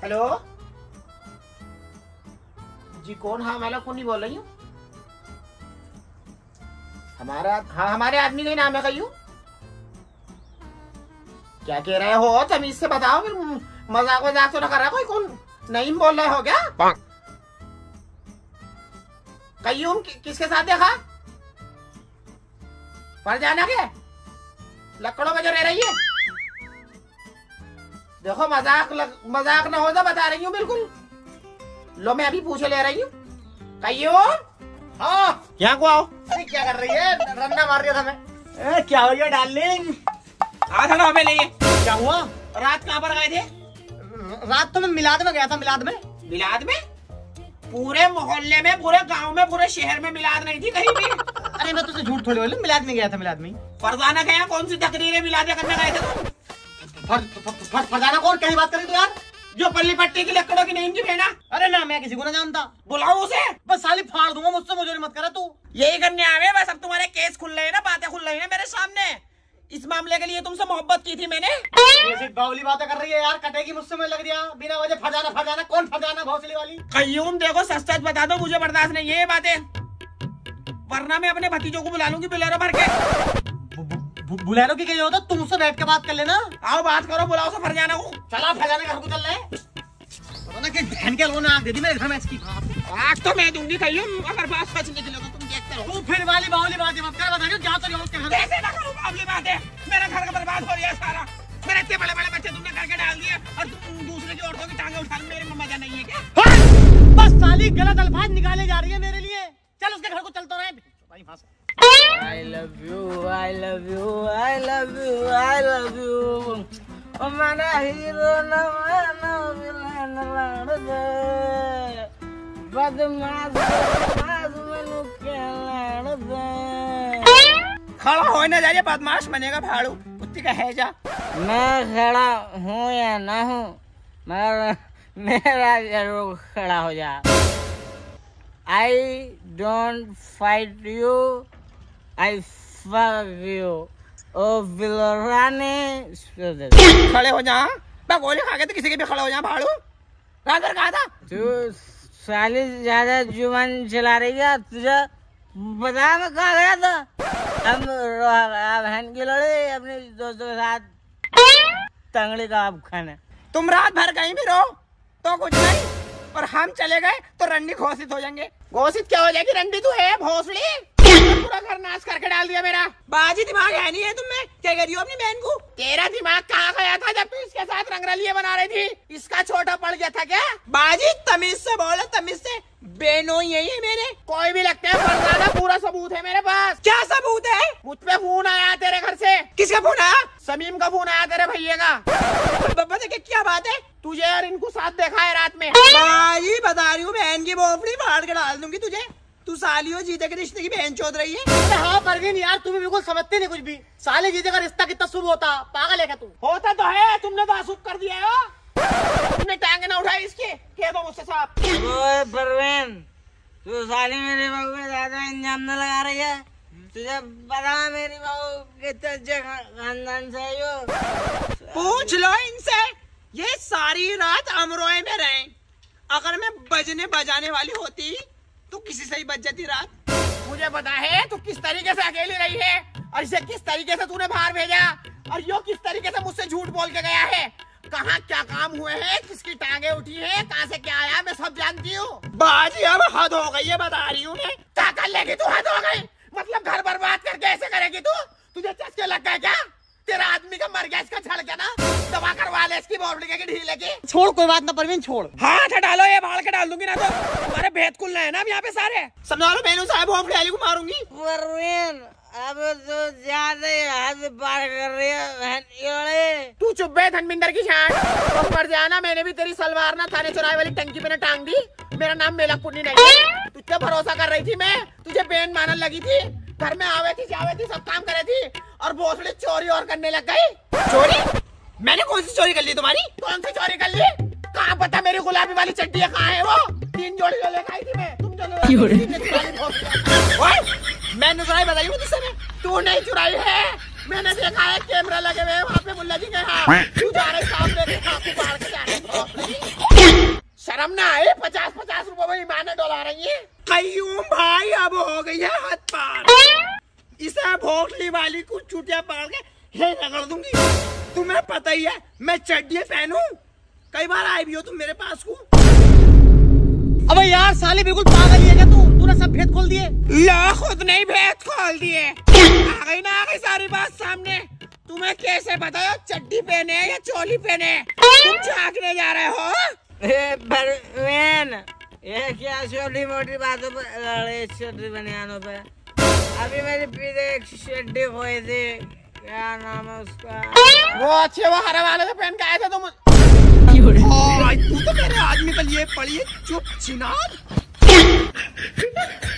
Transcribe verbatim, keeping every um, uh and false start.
Hello जी, कौन? हाँ मैं कौन नहीं बोल रही हूँ। हमारा हाँ हमारे आदमी का ही नाम है कहीं। क्या कह रहे हो? तमीज से बताओ, फिर मजाक मजाक तो ना कर रहा कोई? कौन नहीं बोल रहे हो क्या? कयूम कि, किसके साथ देखा? फरजाना के लकड़ों में जो रह रही है। देखो मजाक लग, मजाक ना हो तो बता रही हूँ बिल्कुल। लो मैं अभी पूछे ले रही हूँ। कयूम हाँ यहाँ को आओ। अरे क्या कर रही है? रन्ना मार दिया था मैं। ए, क्या हो गया डार्लिंग? आ था ना नहीं। क्या हुआ? रात कहाँ पर गए थे? रात तो मैं मिलाद में गया था। मिलाद में? मिलाद में? पूरे मोहल्ले में, पूरे गांव में, पूरे शहर में मिलाद नहीं थी कहीं भी। अरे मैं तुझसे झूठ थोड़ी बोल रही हूँ, मिलाद में गया था। मिलाद में फरजाना गया? कौन सी तकरीरें मिलाद करने गए थे? फरजाना कौन? कहीं बात करी तो यार, जो पल्ली पट्टी की लकड़ों की नहीं की बहना। अरे ना, मैं किसी को ना जानता। बुलाओ उसे। बस साली फाड़ दूंगा मुझसे, मुझे मत करा तू। यही करने आवे बस। अब तुम्हारे केस खुल रहे हैं ना, बातें खुल रही है मेरे सामने। इस मामले के लिए तुमसे मोहब्बत की थी मैंने। ये बावली बातें कर रही है यार, कटेगी मुझसे। मैं लग दिया बिना वजह फरजाना फरजाना। कौन फरजाना? भौसली वाली। कयूम देखो, सच सच बता दो, मुझे बर्दाश्त नहीं है ये बातें, वरना मैं अपने भतीजों को बुला लूंगी बोलेरो भर के। बुलेरो की क्या होता? तुम मुझसे बैठ के बात कर लेना। आओ बात करो, बुलाओ से फरजाना को। चला फरजाना घर को चल रहे हैं। पता ना कि बहन के लोगों ने आग दे दी मेरे घर में इसकी। आग तो मैं दूंगी कयूम, अगर बात सच निकलेगा तुम देखते रहो। तू फिर वाली बावली बातें मत कर। बता रही हूँ जा तो उसके घर। ऐसे ना करो बावली बातें। मेरा घर का बर्बाद हो रहा है सारा। मेरे इतने बड़े बड़े बच्चे तुमने करके डाल दिए और तुम दूसरे की औरतों की टांगे उठाने मेरे में मजा नहीं है क्या? बस साली गलत अल्फाज निकाले जा रही है मेरे लिए। चल उसके घर को चलता रहे। I love you, I love you, I love you, I love you. O mana hero na mana villain lad. बदमाश बदमाश मनु के लड़ दे। खड़ा हो ना जाइए, बदमाश बनेगा भाड़ू कुत्ती का है जा। मैं खड़ा हूँ या ना हूँ, मगर मेरा जरूर खड़ा हो जा। I don't fight you, I fuck you. ओ बिलोराने खड़े हो जा। गोली खा के तो किसी के भी खड़े हो जा भाड़ू। राजर कहा था तू साली ज्यादा जुबान चला रही है। तुझे पता मैं कहा गया था? हम बहन की लड़े अपने दोस्तों के साथ तंगड़ी का आप खाने। तुम रात भर कहीं भी रहो तो कुछ नहीं, और हम चले गए तो रंडी घोषित हो जाएंगे। घोषित क्या हो जाएगी? रंडी तू है भोसड़ी। पूरा घर नाश करके डाल दिया मेरा। बाजी दिमाग है नहीं है तुम्हें? क्या कह रही हो अपनी बहन को? तेरा दिमाग कहाँ गया था जब तू इसके साथ रंगरलिये बना रही थी? इसका छोटा पड़ गया था क्या? बाजी तमीज से बोलो, तमीज से। बहनों यही है मेरे, कोई भी लगता है फरजाना। पूरा सबूत है मेरे पास। क्या सबूत है? मुझ पे फोन आया तेरे घर से। किसका फोन आया? समीम का फोन आया तेरे भैया का। बब्बा देखे क्या बात है? तुझे और इनको साथ देखा है रात में। भाई बता रही हूँ, बहन की बोफड़ी फाड़ के डाल दूंगी तुझे। तू सालियों जीते के रिश्ते की बहन चोद रही है। अरे हाँ परवीन यार, तुम्हें बिल्कुल समझते नहीं कुछ भी। साले जीते का रिश्ता कितना शुभ होता। पागल है क्या तू? होता तो है, तुमने तो अशुभ कर दिया है। तुमने टांगे ना उठाई इसके। कह दो मुझसे साहब। ओए परवीन, तू साली मेरी बहू में ज्यादा इंजाम न लगा रही है। तुझे पता मेरी बहू कितने अच्छे खानदान से यो। पूछ लो इनसे, ये सारी रात अमरोए में रहे। अगर मैं बजने बजाने वाली होती तो किसी से ही बच जाती रात। मुझे पता है तू किस तरीके से अकेली रही है, और इसे किस तरीके से तूने बाहर भेजा, और यो किस तरीके से मुझसे झूठ बोल के गया है। कहाँ क्या काम हुए हैं, किसकी टांगे उठी है, कहाँ से क्या आया, मैं सब जानती हूँ। बाजी अब हद हो गई है, बता रही हूँ मैं। क्या कर लेगी तू? हद हो गई मतलब घर बर्बाद करके ऐसे करेगी तू? तुझे चस्के लग गए क्या? तेरा आदमी का मर गया, इसका छड़ के ना दवा करवा ले इसकी बोबड़ी के ढीले की। छोड़ कोई बात ना परवीन, छोड़। हाथ डालो, ये भाड़ के डाल दूंगी ना तो तुम्हारे भेद खुल रहे हैं ना यहाँ पे सारे। समझा लो बहनों साहब, बोबड़ी वाली को मारूंगी। परवीन अब तो ज्यादा ही हद पार कर रही है। तू चुप बे धनबिंदर की छाट। तुम मर जाना, मैंने भी तेरी सलवार ना थाने चौराहे वाली टंकी पे ना टांग दी। मेरा नाम मेला पुन्नी नहीं है। तुझे भरोसा कर रही थी मैं, तुझे बेन मानने लगी थी। घर में आवे थी जावे थी, सब काम करे थी, और भोसड़ी चोरी और करने लग गई। चोरी? मैंने कौन सी चोरी कर ली तुम्हारी? कौन सी चोरी कर ली? कहाँ पता मेरी गुलाबी वाली चड्डियाँ कहाँ है? वो तीन जोड़ी जो लेकर आई थी मैं। तुम जो मैंने चुराई बताई हूँ तुझसे मैं। तू नहीं चुराई है, मैंने देखा है कैमरा लगे हुए वहाँ पे मुल्ला जी के। हाँ तू जा रही सामने, बाहर के जा रही। शर्म ना आए, पचास पचास रुपए में ईमाने डोला रही है। कयूम भाई अब हो गई है हद पार। इसे भोसड़ी वाली को चुटिया पकड़ के हे रगड़ दूंगी। तुम्हें पता ही है मैं चड्डी पहनू, कई बार आई भी हो तुम मेरे पास को। अबे यार साली बिल्कुल पागल ही है क्या तू? तूने सब भेद खोल दिए। ला खुद नहीं भेद खोल दिए। आ गई ना आ गई सारी बात सामने। तुम्हें कैसे बताओ चड्डी पहने या चोली पहने? तुम झांकने जा रहे हो? ए परवीन, ये क्या छोटी मोटी बातों पर लड़े, छोटी बनियानों पे। अभी मेरे पीछे एक चड्डी खोई थी, क्या नाम है उसका? वो अच्छे वो हरे वाले से पहन के आए थे तुम। तू तो मेरे आदमी के लिए पड़ी है चुप चिनाब।